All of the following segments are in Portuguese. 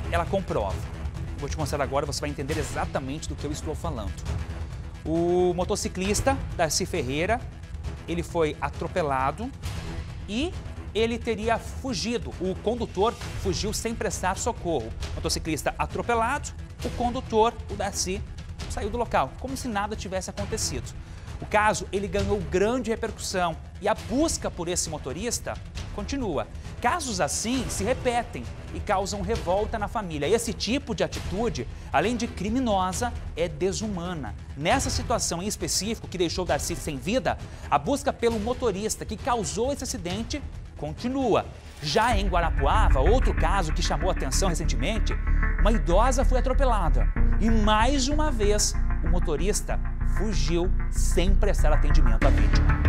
ela comprova. Vou te mostrar agora, você vai entender exatamente do que eu estou falando. O motociclista Darcy Ferreira, ele foi atropelado e ele teria fugido. O condutor fugiu sem prestar socorro. O motociclista atropelado, o condutor, o Darcy, saiu do local, como se nada tivesse acontecido. O caso, ele ganhou grande repercussão e a busca por esse motorista continua. Casos assim se repetem e causam revolta na família. Esse tipo de atitude, além de criminosa, é desumana. Nessa situação em específico, que deixou Darcy sem vida, a busca pelo motorista que causou esse acidente continua. Já em Guarapuava, outro caso que chamou atenção recentemente, uma idosa foi atropelada e mais uma vez o motorista fugiu sem prestar atendimento à vítima.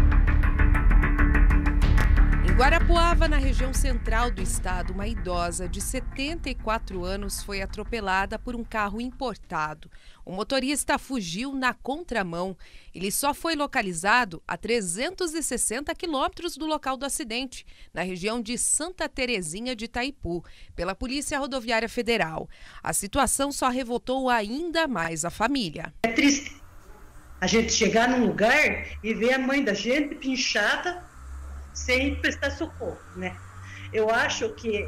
Em Guarapuava, na região central do estado, uma idosa de 74 anos foi atropelada por um carro importado. O motorista fugiu na contramão. Ele só foi localizado a 360 quilômetros do local do acidente, na região de Santa Terezinha de Itaipu, pela Polícia Rodoviária Federal. A situação só revoltou ainda mais a família. É triste a gente chegar num lugar e ver a mãe da gente pinchada sem prestar socorro, né? Eu acho que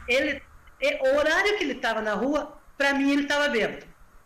o horário que ele estava na rua, para mim ele estava bêbado.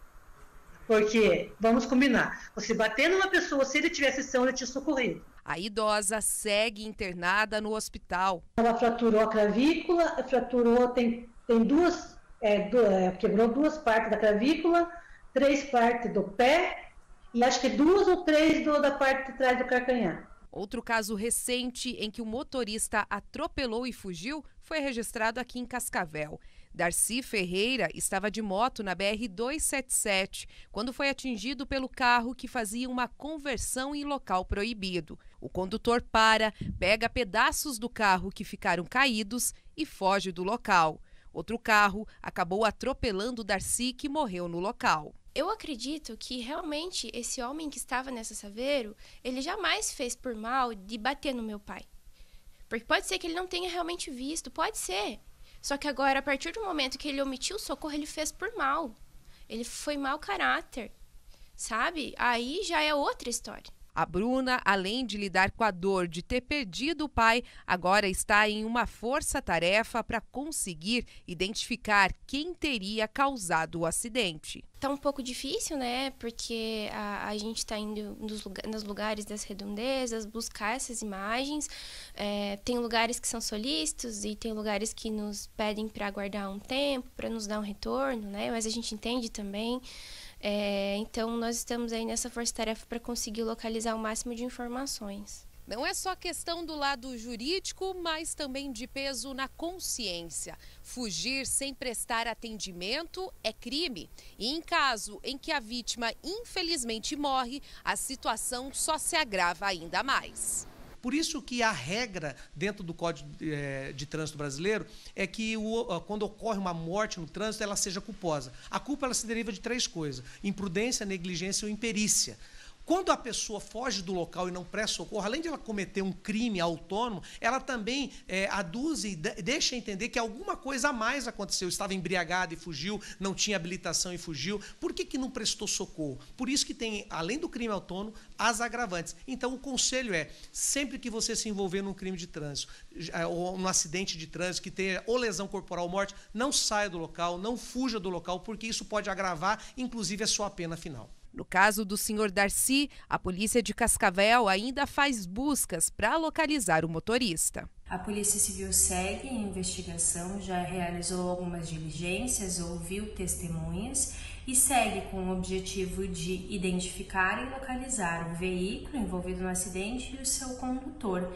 Porque, vamos combinar, você bater numa pessoa, se ele tivesse são, ele tinha socorrido. A idosa segue internada no hospital. Ela fraturou a clavícula, tem duas, quebrou duas partes da clavícula, 3 partes do pé e acho que 2 ou 3 da parte de trás do calcanhar. Outro caso recente em que o motorista atropelou e fugiu foi registrado aqui em Cascavel. Darcy Ferreira estava de moto na BR-277 quando foi atingido pelo carro que fazia uma conversão em local proibido. O condutor pega pedaços do carro que ficaram caídos e foge do local. Outro carro acabou atropelando Darcy, que morreu no local. Eu acredito que realmente esse homem que estava nessa Saveiro, ele jamais fez por mal de bater no meu pai. Porque pode ser que ele não tenha realmente visto, pode ser. Só que agora, a partir do momento que ele omitiu o socorro, ele fez por mal. Ele foi mau caráter, sabe? Aí já é outra história. A Bruna, além de lidar com a dor de ter perdido o pai, agora está em uma força-tarefa para conseguir identificar quem teria causado o acidente. Tá um pouco difícil, né? Porque a gente está indo nos lugares das redondezas, buscar essas imagens. Tem lugares que são solícitos e tem lugares que nos pedem para aguardar um tempo, para nos dar um retorno, né? Mas a gente entende também. Então, nós estamos aí nessa força-tarefa para conseguir localizar o máximo de informações. Não é só questão do lado jurídico, mas também de peso na consciência. Fugir sem prestar atendimento é crime. E em caso em que a vítima infelizmente morre, a situação só se agrava ainda mais. Por isso que a regra dentro do Código de Trânsito brasileiro é que quando ocorre uma morte no trânsito, ela seja culposa. A culpa ela se deriva de 3 coisas: imprudência, negligência ou imperícia. Quando a pessoa foge do local e não presta socorro, além de ela cometer um crime autônomo, ela também aduz e deixa entender que alguma coisa a mais aconteceu. Estava embriagado e fugiu, não tinha habilitação e fugiu. Por que não prestou socorro? Por isso que tem, além do crime autônomo, as agravantes. Então, o conselho é, sempre que você se envolver num crime de trânsito, ou num acidente de trânsito, que tenha ou lesão corporal ou morte, não saia do local, não fuja do local, porque isso pode agravar, inclusive, a sua pena final. No caso do senhor Darcy, a polícia de Cascavel ainda faz buscas para localizar o motorista. A Polícia Civil segue a investigação, já realizou algumas diligências, ouviu testemunhas e segue com o objetivo de identificar e localizar o veículo envolvido no acidente e o seu condutor,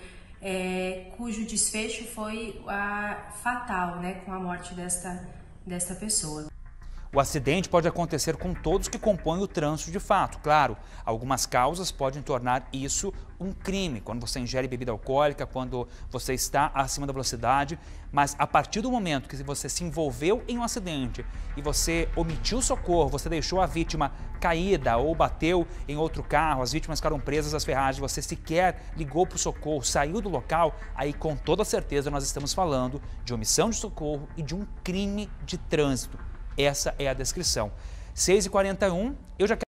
cujo desfecho foi fatal, né, com a morte desta pessoa. O acidente pode acontecer com todos que compõem o trânsito de fato. Claro, algumas causas podem tornar isso um crime, quando você ingere bebida alcoólica, quando você está acima da velocidade, mas a partir do momento que você se envolveu em um acidente e você omitiu socorro, você deixou a vítima caída ou bateu em outro carro, as vítimas ficaram presas às ferragens, você sequer ligou para o socorro, saiu do local, aí com toda certeza nós estamos falando de omissão de socorro e de um crime de trânsito. Essa é a descrição. 6h41, eu já quero